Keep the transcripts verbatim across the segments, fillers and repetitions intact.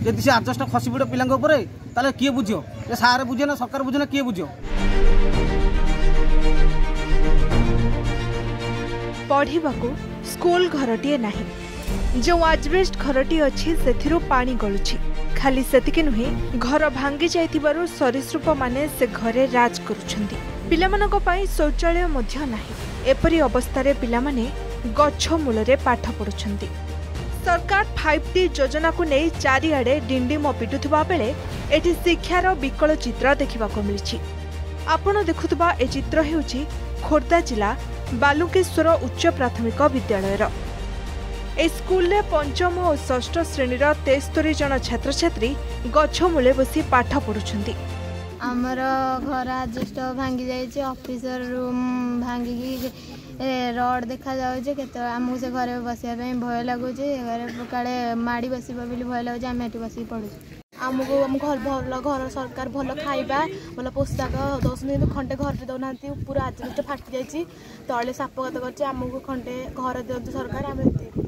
जदि से आजस्ट खसी पड़े पिला किए बुझ सारे बुझे ना सरकार बुझे ना किए बुझ पढ़ा स्कूल घरटीए नहीं जो आजबेस्ट घरटी अच्छी से पानी गलुची खाली सेतिके नुहे घर भांगी जाइथिबारु सरीसृप माने से घरे राज करुछंती पिलामानक पई शौचालय मध्य नाही एपरि अवस्था रे पिलामाने गछ मूलरे पाठ पढुछंती। सरकार फाइव टी योजना को नहीं चारिआडे डिंडिम पिटुथिबा बेले एठी शिक्षार विकल चित्र देखिबाको मिलिछि। आपण देखुथिबा ए चित्र हेउछि खोर्धा जिला बालुकेश्वर उच्च प्राथमिक विद्यालयर। ए स्कूल रे पंचम और षष्ठ श्रेणीर तेस्तरी जन छात्र छात्री गछ मूले बसी पाठ पढ़ुछंती। आमर घर आजस्ट भांगी जाइए ऑफिसर रूम भांगी रड देखा जाऊे के आमको से घर बसवाई भय लगुच काले माड़ी बस भय लगुच आम ये बस पढ़ु आमको आम घर भल घर सरकार भल खाइबा भल पोशाक दौन खंडे घर भी दौना पूरा आजबेस्ट फाटी जाइए तले सापघात कर आमको खंडे घर दिंतु सरकार आम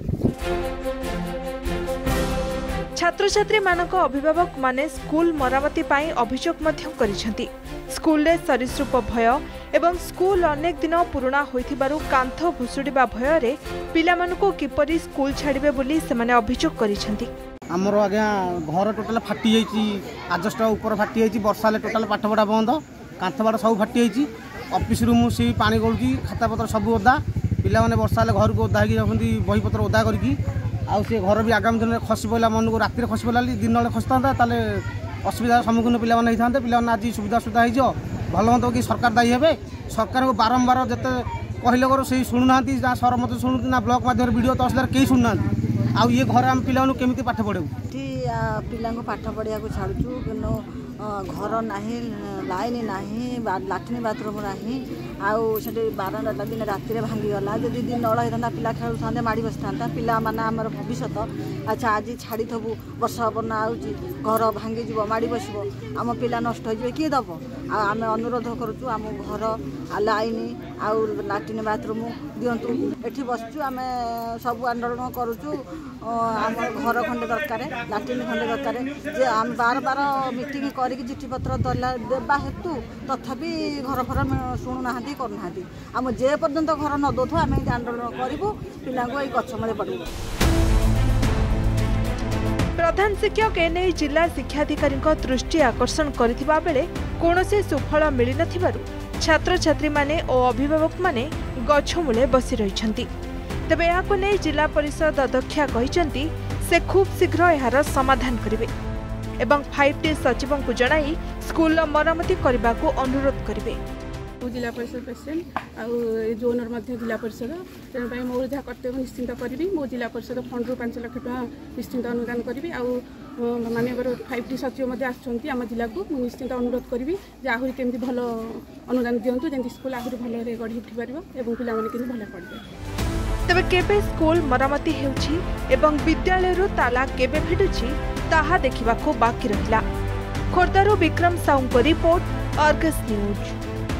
छात्र छात्री मानक अभिभावक माने स्कूल मरामती पाई अभियोग मध्य करिसेंती। स्कूल रे सरीसृप भय एवं स्कूल अनेक दिन पुराना होइथिबारु कांथ भुसुडीबा भय रे पिला मानकु किपरि स्कूल छाड़िबे बोली सेमाने अभियोग करिसेंती। हमरो आज्ञा घर टोटल फाटी जाइछि आजस्ट ऊपर फाटी जाइछि वर्षा ले टोटल पाठ पढ़ा बंद कांथ बाड़ सब फाटी जाइछि ऑफिस रूम से पानी गलुछि खाता पत्र सब ओदा पिला माने वर्षा ले घर को ओदा होगी जाउछंती बही पत्र ओदा करकी आउ से घर भी आगामी दिन में खसी पड़ा मन को राति खसी पड़ा दिन बेले खसी था ताले असुविधार सम्मुखीन पिला होता पिला आज सुविधा सुविधा हो भल मत कि सरकार दायी हे सरकार को बारंबार जिते कहले कर से शुणुना जहाँ सर मत शुणु ना ब्लॉक मध्यम वीडियो तहसीलदार कहीं शुणुना आउ ये घर आम पिला केमी पाठ पढ़ेबू पिला पाठ पढ़ा छाड़ू कि घर ना लाइन ना लाट्रिन बाथरूम ना आउ से बारंटा दिन राति भांगीगला जदि दिन नल होता पिला खेलु था माड़ी बसी था पिला माने आमर भविष्य अच्छा आज छाड़ी थबू वर्षा बना घर भांगी जीव माड़ी बसब आम पिला नष्ट हो किए दब आम अनुरोध करुचु आम घर लाइन आउ लाट्रिन बाथरूम दिंतु एठी बसचु आम सब आंदोलन करुचु आम घर खंडे दरकार लाट्रिन खंडे दरकार जे आम बार बार मीटिंग करके चिठी पत्र देवा हेतु तथापि घर फर शुणुना करना आम जे पर्यंत घर न दौथ आम आंदोलन करूँ पिला गछ मूले पड़ू। प्रधान शिक्षक एने जिला शिक्षाधिकारी दृष्टि आकर्षण करथिबा बेले कोनोसी सुफल मिली नथिबारु छात्र छात्री माने और अभिभावक माने गछ मूले बसी रहिछंती। तबे याको नै जिला परिषद अध्यक्षा कहिसंती से खूब शीघ्र एहार समाधान करिवे एवं फाइव टी सचिवों को जणाई स्कूल मरामती करने को अनुरोध करेंगे। जिला परिषद प्रेसिडेंट आउ जोनर मध्य जिला परिषद तेणु मोर जहाँ कर्तव्य निश्चिंत करी मो जिला परिषद फंड रू पांच लाख टका निश्चिंत अनुदान करी आउ माननीय फाइव टी सचिव आम जिला को निश्चिंत अनुरोध करी आहरी केमती भल अनुदान दिंतु जमी स्कूल आहरी भल गढ़ी उठी पार और पिला भल पढ़े। तबे केबे स्कूल मरामती हेउछि एवं विद्यालय ताला केबे फिटुछि ताहा देखिबाको बाकी रहिला। खोर्धारू विक्रम साउंको रिपोर्ट, अर्गस न्यूज।